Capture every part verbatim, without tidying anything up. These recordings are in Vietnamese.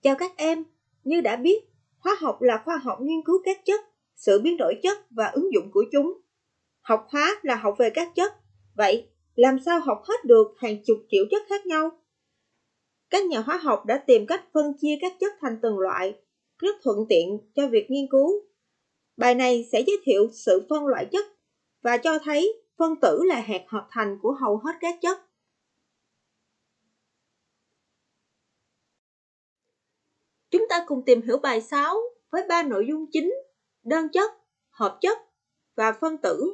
Chào các em, như đã biết, hóa học là khoa học nghiên cứu các chất, sự biến đổi chất và ứng dụng của chúng. Học hóa là học về các chất, vậy làm sao học hết được hàng chục triệu chất khác nhau? Các nhà hóa học đã tìm cách phân chia các chất thành từng loại, rất thuận tiện cho việc nghiên cứu. Bài này sẽ giới thiệu sự phân loại chất và cho thấy phân tử là hạt hợp thành của hầu hết các chất. Chúng ta cùng tìm hiểu bài sáu với ba nội dung chính: đơn chất, hợp chất và phân tử.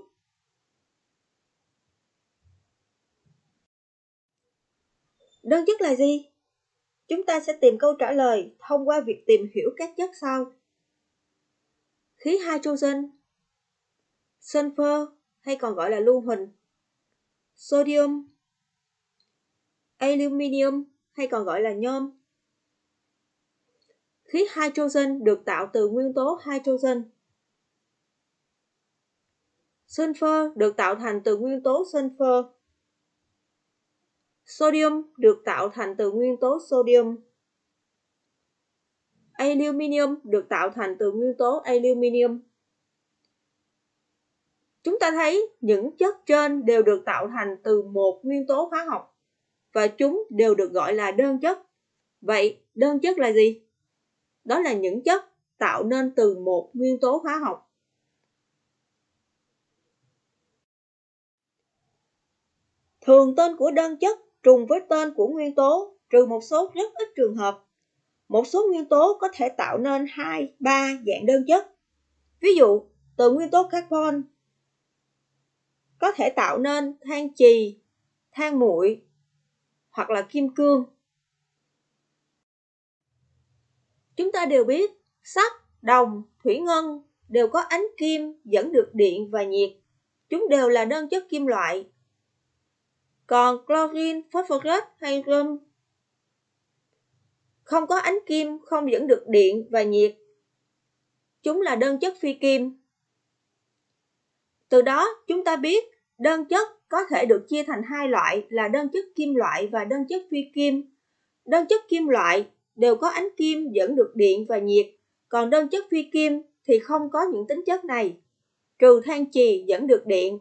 Đơn chất là gì? Chúng ta sẽ tìm câu trả lời thông qua việc tìm hiểu các chất sau: khí hydrogen, sulfur hay còn gọi là lưu huỳnh, sodium, aluminium hay còn gọi là nhôm. Khí hydrogen được tạo từ nguyên tố hydrogen. Sulfur được tạo thành từ nguyên tố sulfur. Sodium được tạo thành từ nguyên tố sodium. Aluminium được tạo thành từ nguyên tố aluminium. Chúng ta thấy những chất trên đều được tạo thành từ một nguyên tố hóa học và chúng đều được gọi là đơn chất. Vậy đơn chất là gì? Đó là những chất tạo nên từ một nguyên tố hóa học. Thường tên của đơn chất trùng với tên của nguyên tố, trừ một số rất ít trường hợp. Một số nguyên tố có thể tạo nên hai, ba dạng đơn chất. Ví dụ, từ nguyên tố carbon có thể tạo nên than chì, than muội hoặc là kim cương. Chúng ta đều biết sắt, đồng, thủy ngân đều có ánh kim dẫn được điện và nhiệt. Chúng đều là đơn chất kim loại. Còn chlorine, phosphorus hay rhum không có ánh kim, không dẫn được điện và nhiệt. Chúng là đơn chất phi kim. Từ đó chúng ta biết đơn chất có thể được chia thành hai loại là đơn chất kim loại và đơn chất phi kim. Đơn chất kim loại đều có ánh kim dẫn được điện và nhiệt, còn đơn chất phi kim thì không có những tính chất này, trừ than chì dẫn được điện.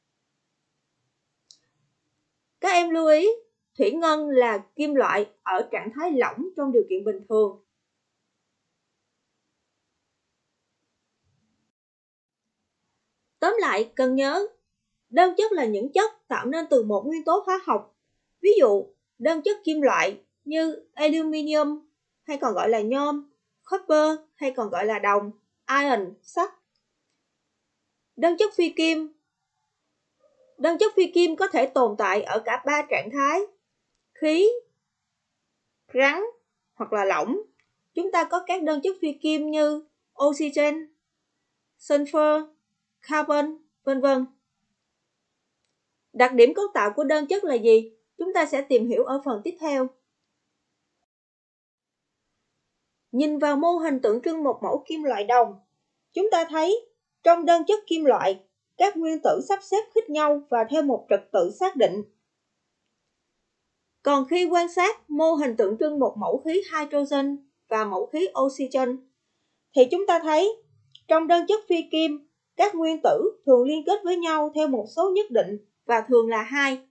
Các em lưu ý, thủy ngân là kim loại ở trạng thái lỏng trong điều kiện bình thường. Tóm lại, cần nhớ, đơn chất là những chất tạo nên từ một nguyên tố hóa học. Ví dụ, đơn chất kim loại như aluminium hay còn gọi là nhôm, copper hay còn gọi là đồng, iron, sắt. Đơn chất phi kim Đơn chất phi kim có thể tồn tại ở cả ba trạng thái: khí, rắn hoặc là lỏng. Chúng ta có các đơn chất phi kim như oxygen, sulfur, carbon, vân vân. Đặc điểm cấu tạo của đơn chất là gì? Chúng ta sẽ tìm hiểu ở phần tiếp theo. Nhìn vào mô hình tượng trưng một mẫu kim loại đồng, chúng ta thấy trong đơn chất kim loại, các nguyên tử sắp xếp khít nhau và theo một trật tự xác định. Còn khi quan sát mô hình tượng trưng một mẫu khí hydrogen và mẫu khí oxygen, thì chúng ta thấy trong đơn chất phi kim, các nguyên tử thường liên kết với nhau theo một số nhất định và thường là hai.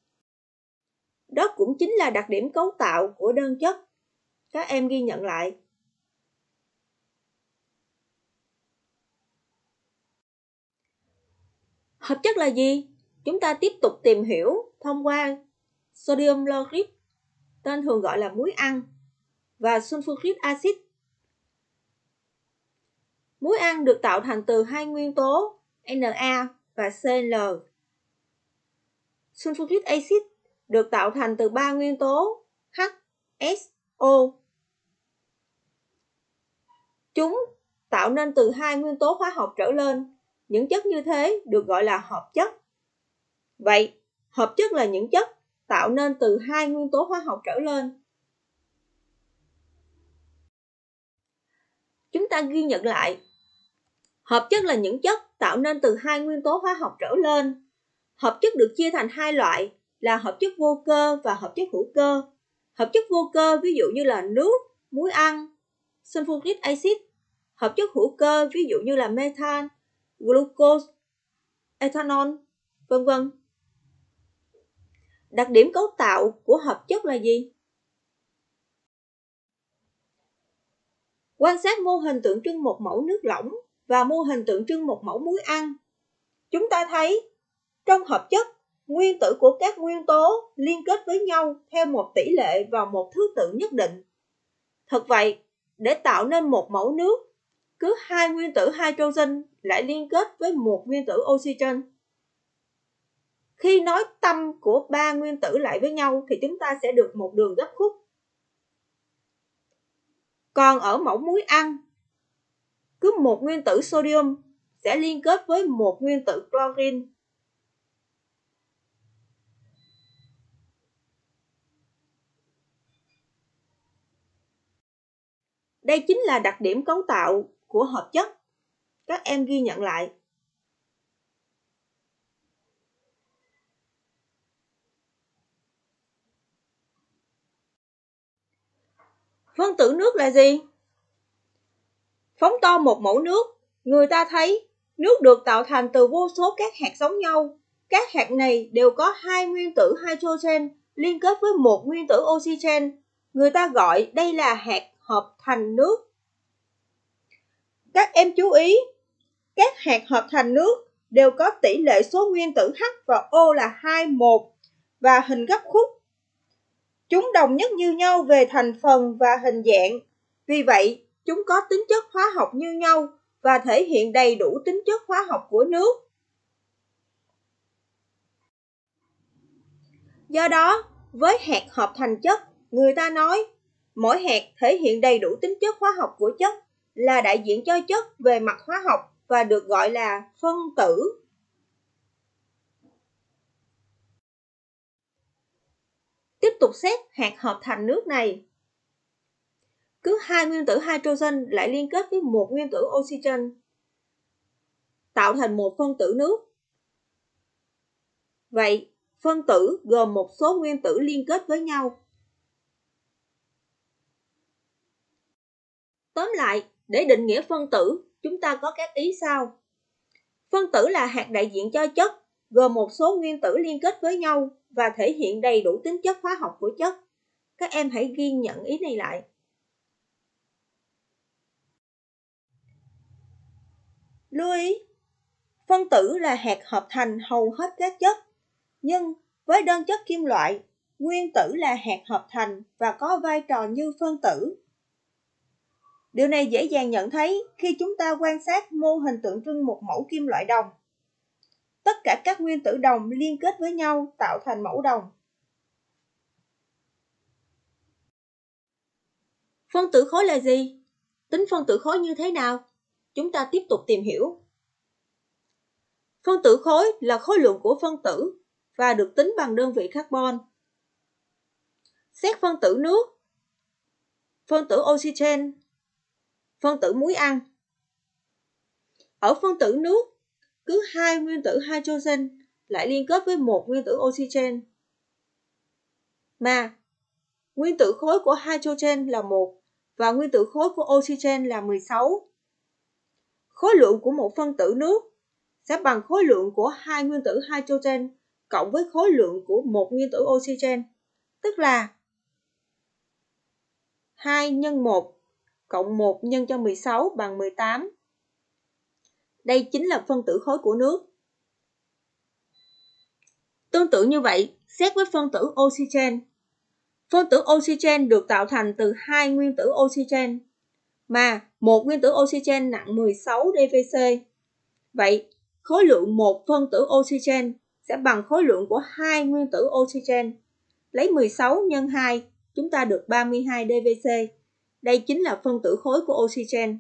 Đó cũng chính là đặc điểm cấu tạo của đơn chất. Các em ghi nhận lại. Hợp chất là gì? Chúng ta tiếp tục tìm hiểu thông qua sodium chloride, tên thường gọi là muối ăn, và sulfuric acid. Muối ăn được tạo thành từ hai nguyên tố Na và Cl. Sulfuric acid được tạo thành từ ba nguyên tố H, S, O. Chúng tạo nên từ hai nguyên tố hóa học trở lên. Những chất như thế được gọi là hợp chất. Vậy, hợp chất là những chất tạo nên từ hai nguyên tố hóa học trở lên. Chúng ta ghi nhận lại. Hợp chất là những chất tạo nên từ hai nguyên tố hóa học trở lên. Hợp chất được chia thành hai loại là hợp chất vô cơ và hợp chất hữu cơ. Hợp chất vô cơ ví dụ như là nước, muối ăn, sulfuric acid, hợp chất hữu cơ ví dụ như là methan, glucose, ethanol, vân vân. Đặc điểm cấu tạo của hợp chất là gì? Quan sát mô hình tượng trưng một mẫu nước lỏng và mô hình tượng trưng một mẫu muối ăn. Chúng ta thấy trong hợp chất, nguyên tử của các nguyên tố liên kết với nhau theo một tỷ lệ và một thứ tự nhất định. Thật vậy, để tạo nên một mẫu nước, cứ hai nguyên tử hydrogen lại liên kết với một nguyên tử oxygen. Khi nối tâm của ba nguyên tử lại với nhau thì chúng ta sẽ được một đường gấp khúc. Còn ở mẫu muối ăn, cứ một nguyên tử sodium sẽ liên kết với một nguyên tử chlorine. Đây chính là đặc điểm cấu tạo của hợp chất. Các em ghi nhận lại. Phân tử nước là gì? Phóng to một mẫu nước, người ta thấy nước được tạo thành từ vô số các hạt giống nhau. Các hạt này đều có hai nguyên tử hydrogen liên kết với một nguyên tử oxygen. Người ta gọi đây là hạt hợp thành nước. Các em chú ý, các hạt hợp thành nước đều có tỷ lệ số nguyên tử H và O là hai một và hình gấp khúc. Chúng đồng nhất như nhau về thành phần và hình dạng. Vì vậy, chúng có tính chất hóa học như nhau và thể hiện đầy đủ tính chất hóa học của nước. Do đó, với hạt hợp thành chất, người ta nói mỗi hạt thể hiện đầy đủ tính chất hóa học của chất, là đại diện cho chất về mặt hóa học và được gọi là phân tử. Tiếp tục xét hạt hợp thành nước này. Cứ hai nguyên tử hydrogen lại liên kết với một nguyên tử oxygen, tạo thành một phân tử nước. Vậy, phân tử gồm một số nguyên tử liên kết với nhau. Tóm lại, để định nghĩa phân tử, chúng ta có các ý sau. Phân tử là hạt đại diện cho chất, gồm một số nguyên tử liên kết với nhau và thể hiện đầy đủ tính chất hóa học của chất. Các em hãy ghi nhận ý này lại. Lưu ý, phân tử là hạt hợp thành hầu hết các chất, nhưng với đơn chất kim loại, nguyên tử là hạt hợp thành và có vai trò như phân tử. Điều này dễ dàng nhận thấy khi chúng ta quan sát mô hình tượng trưng một mẫu kim loại đồng. Tất cả các nguyên tử đồng liên kết với nhau tạo thành mẫu đồng. Phân tử khối là gì? Tính phân tử khối như thế nào? Chúng ta tiếp tục tìm hiểu. Phân tử khối là khối lượng của phân tử và được tính bằng đơn vị carbon. Xét phân tử nước, phân tử oxygen, phân tử muối ăn. Ở phân tử nước, cứ hai nguyên tử hydrogen lại liên kết với một nguyên tử oxygen. Mà nguyên tử khối của hydrogen là một và nguyên tử khối của oxygen là mười sáu. Khối lượng của một phân tử nước sẽ bằng khối lượng của hai nguyên tử hydrogen cộng với khối lượng của một nguyên tử oxygen, tức là hai nhân một cộng một nhân cho mười sáu bằng mười tám. Đây chính là phân tử khối của nước. Tương tự như vậy, xét với phân tử oxygen. Phân tử oxygen được tạo thành từ hai nguyên tử oxygen, mà một nguyên tử oxygen nặng mười sáu đê vê xê. Vậy, khối lượng một phân tử oxygen sẽ bằng khối lượng của hai nguyên tử oxygen. Lấy mười sáu nhân hai, chúng ta được ba mươi hai đê vê xê. Đây chính là phân tử khối của oxygen.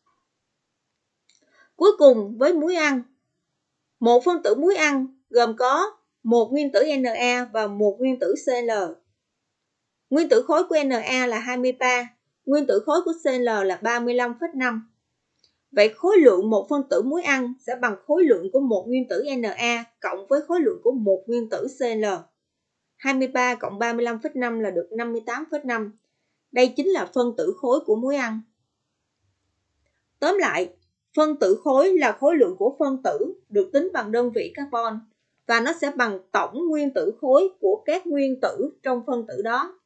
Cuối cùng với muối ăn. Một phân tử muối ăn gồm có một nguyên tử Na và một nguyên tử Cl. Nguyên tử khối của Na là hai mươi ba, nguyên tử khối của Cl là ba mươi lăm phẩy năm. Vậy khối lượng một phân tử muối ăn sẽ bằng khối lượng của một nguyên tử Na cộng với khối lượng của một nguyên tử Cl. hai mươi ba cộng ba mươi lăm phẩy năm là được năm mươi tám phẩy năm. Đây chính là phân tử khối của muối ăn. Tóm lại, phân tử khối là khối lượng của phân tử được tính bằng đơn vị carbon và nó sẽ bằng tổng nguyên tử khối của các nguyên tử trong phân tử đó.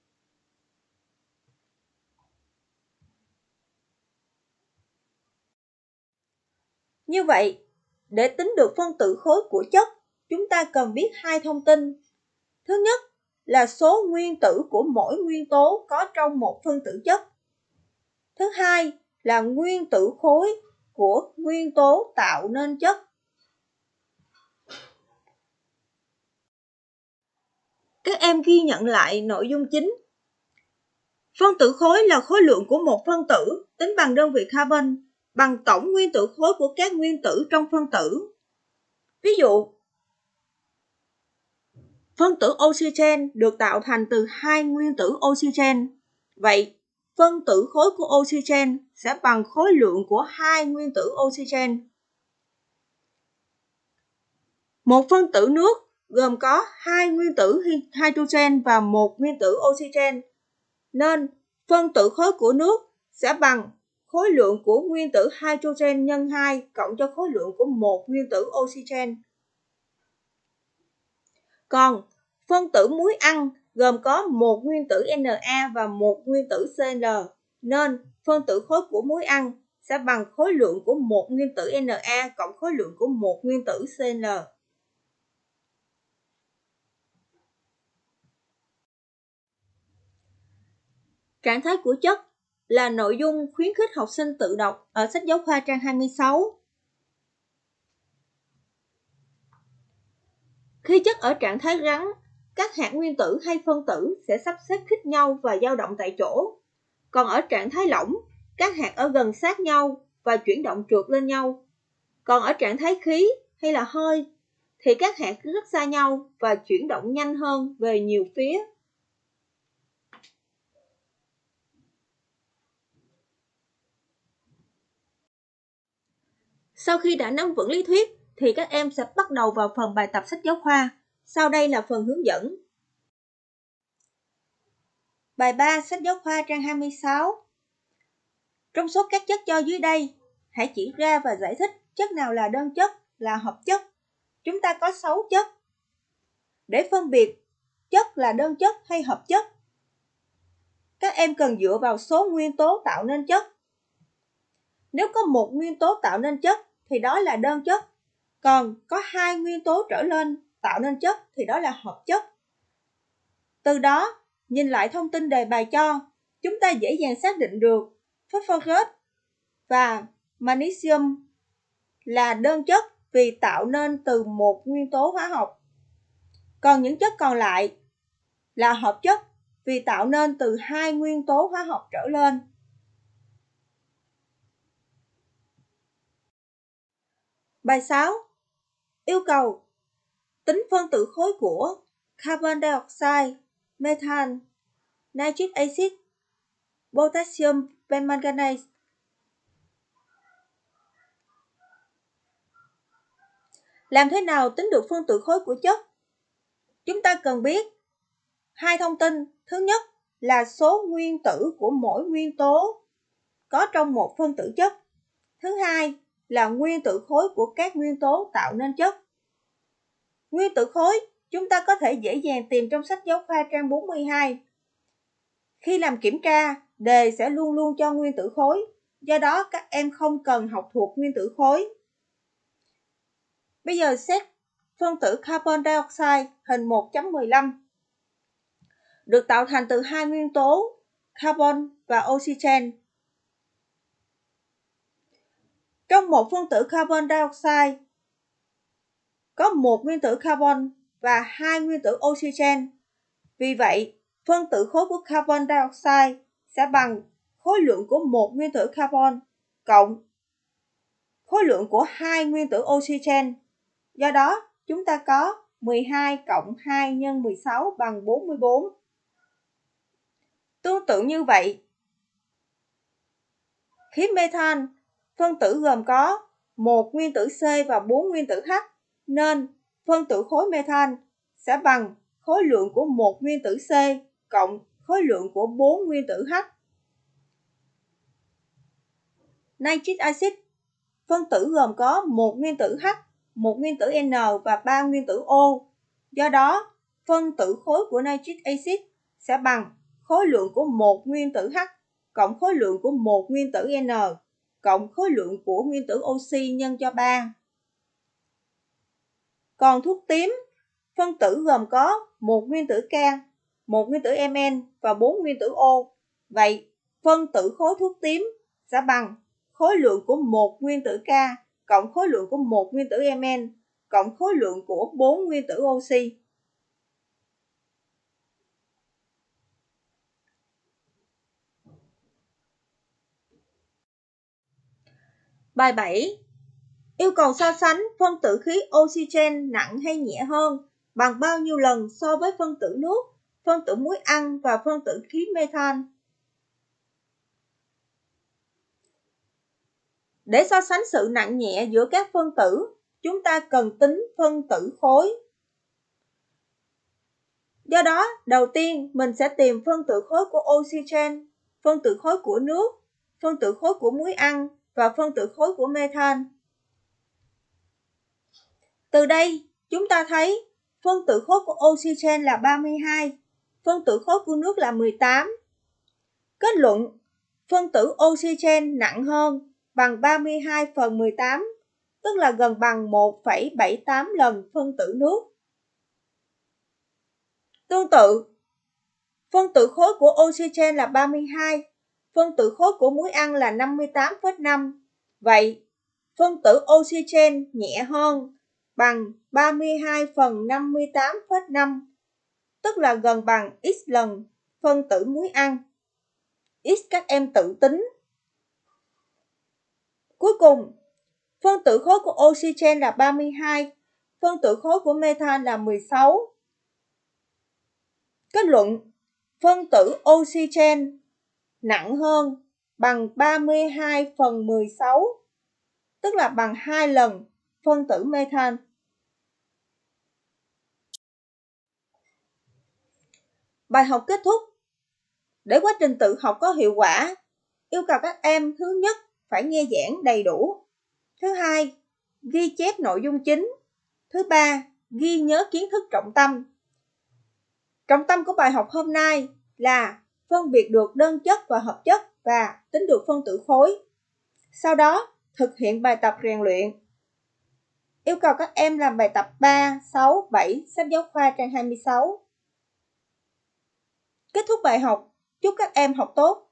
Như vậy, để tính được phân tử khối của chất, chúng ta cần biết hai thông tin. Thứ nhất là số nguyên tử của mỗi nguyên tố có trong một phân tử chất. Thứ hai là nguyên tử khối của nguyên tố tạo nên chất. Các em ghi nhận lại nội dung chính. Phân tử khối là khối lượng của một phân tử tính bằng đơn vị carbon bằng tổng nguyên tử khối của các nguyên tử trong phân tử. Ví dụ, phân tử oxygen được tạo thành từ hai nguyên tử oxygen. Vậy, phân tử khối của oxygen sẽ bằng khối lượng của hai nguyên tử oxygen. Một phân tử nước gồm có hai nguyên tử hydrogen và một nguyên tử oxygen, nên phân tử khối của nước sẽ bằng khối lượng của nguyên tử hydrogen nhân hai cộng cho khối lượng của một nguyên tử oxygen. Còn phân tử muối ăn gồm có một nguyên tử Na và một nguyên tử Cl, nên phân tử khối của muối ăn sẽ bằng khối lượng của một nguyên tử Na cộng khối lượng của một nguyên tử Cl. Trạng thái của chất là nội dung khuyến khích học sinh tự đọc ở sách giáo khoa trang hai mươi sáu. Khi chất ở trạng thái rắn, các hạt nguyên tử hay phân tử sẽ sắp xếp khít nhau và dao động tại chỗ. Còn ở trạng thái lỏng, các hạt ở gần sát nhau và chuyển động trượt lên nhau. Còn ở trạng thái khí hay là hơi, thì các hạt rất xa nhau và chuyển động nhanh hơn về nhiều phía. Sau khi đã nắm vững lý thuyết, thì các em sẽ bắt đầu vào phần bài tập sách giáo khoa. Sau đây là phần hướng dẫn. Bài ba sách giáo khoa trang hai mươi sáu. Trong số các chất cho dưới đây, hãy chỉ ra và giải thích chất nào là đơn chất, là hợp chất. Chúng ta có sáu chất. Để phân biệt chất là đơn chất hay hợp chất, các em cần dựa vào số nguyên tố tạo nên chất. Nếu có một nguyên tố tạo nên chất thì đó là đơn chất, còn có hai nguyên tố trở lên tạo nên chất thì đó là hợp chất. Từ đó, nhìn lại thông tin đề bài cho, chúng ta dễ dàng xác định được phosphorus và magnesium là đơn chất vì tạo nên từ một nguyên tố hóa học. Còn những chất còn lại là hợp chất vì tạo nên từ hai nguyên tố hóa học trở lên. Bài sáu. Yêu cầu tính phân tử khối của carbon dioxide, methane, nitric acid, potassium permanganate. Làm thế nào tính được phân tử khối của chất? Chúng ta cần biết hai thông tin. Thứ nhất là số nguyên tử của mỗi nguyên tố có trong một phân tử chất. Thứ hai là nguyên tử khối của các nguyên tố tạo nên chất. Nguyên tử khối chúng ta có thể dễ dàng tìm trong sách giáo khoa trang bốn mươi hai. Khi làm kiểm tra, đề sẽ luôn luôn cho nguyên tử khối. Do đó các em không cần học thuộc nguyên tử khối. Bây giờ xét phân tử carbon dioxide hình một chấm mười lăm. Được tạo thành từ hai nguyên tố carbon và oxygen. Trong một phân tử carbon dioxide có một nguyên tử carbon và hai nguyên tử oxygen. Vì vậy, phân tử khối của carbon dioxide sẽ bằng khối lượng của một nguyên tử carbon cộng khối lượng của hai nguyên tử oxygen. Do đó, chúng ta có mười hai cộng hai nhân mười sáu bằng bốn mươi bốn. Tương tự như vậy, khí methane, phân tử gồm có một nguyên tử C và bốn nguyên tử H, nên phân tử khối methane sẽ bằng khối lượng của một nguyên tử C cộng khối lượng của bốn nguyên tử H. Nitric acid, phân tử gồm có một nguyên tử H, một nguyên tử N và ba nguyên tử O. Do đó, phân tử khối của nitric acid sẽ bằng khối lượng của một nguyên tử H cộng khối lượng của một nguyên tử N cộng khối lượng của nguyên tử oxy nhân cho ba. Còn thuốc tím, phân tử gồm có một nguyên tử K, một nguyên tử Mn và bốn nguyên tử O. Vậy, phân tử khối thuốc tím sẽ bằng khối lượng của một nguyên tử K cộng khối lượng của một nguyên tử Mn cộng khối lượng của bốn nguyên tử oxy. Bài bảy. Yêu cầu so sánh phân tử khí oxygen nặng hay nhẹ hơn bằng bao nhiêu lần so với phân tử nước, phân tử muối ăn và phân tử khí methan. Để so sánh sự nặng nhẹ giữa các phân tử, chúng ta cần tính phân tử khối. Do đó, đầu tiên mình sẽ tìm phân tử khối của oxygen, phân tử khối của nước, phân tử khối của muối ăn và phân tử khối của methan. Từ đây, chúng ta thấy phân tử khối của oxygen là ba mươi hai, phân tử khối của nước là mười tám. Kết luận, phân tử oxygen nặng hơn bằng ba mươi hai phần mười tám, tức là gần bằng một phẩy bảy tám lần phân tử nước. Tương tự, phân tử khối của oxygen là ba mươi hai, phân tử khối của muối ăn là năm mươi tám phẩy năm. Vậy, phân tử oxygen nhẹ hơn bằng ba mươi hai phần năm mươi tám phẩy năm, tức là gần bằng x lần phân tử muối ăn. X các em tự tính. Cuối cùng, phân tử khối của oxygen là ba mươi hai, phân tử khối của methan là mười sáu. Kết luận, phân tử oxygen nặng hơn bằng ba mươi hai phần mười sáu, tức là bằng hai lần phân tử methan. Bài học kết thúc. Để quá trình tự học có hiệu quả, yêu cầu các em thứ nhất phải nghe giảng đầy đủ. Thứ hai, ghi chép nội dung chính. Thứ ba, ghi nhớ kiến thức trọng tâm. Trọng tâm của bài học hôm nay là phân biệt được đơn chất và hợp chất và tính được phân tử khối. Sau đó, thực hiện bài tập rèn luyện. Yêu cầu các em làm bài tập ba, sáu, bảy, sách giáo khoa trang hai mươi sáu. Kết thúc bài học, chúc các em học tốt.